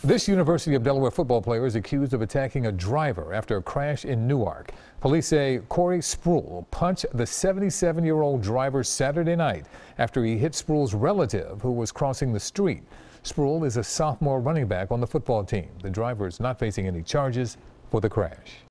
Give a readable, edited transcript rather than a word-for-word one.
This University of Delaware football player is accused of attacking a driver after a crash in Newark. Police say Corey Sproul punched the 77-year-old driver Saturday night after he hit Sproul's relative who was crossing the street. Sproul is a sophomore running back on the football team. The driver is not facing any charges for the crash.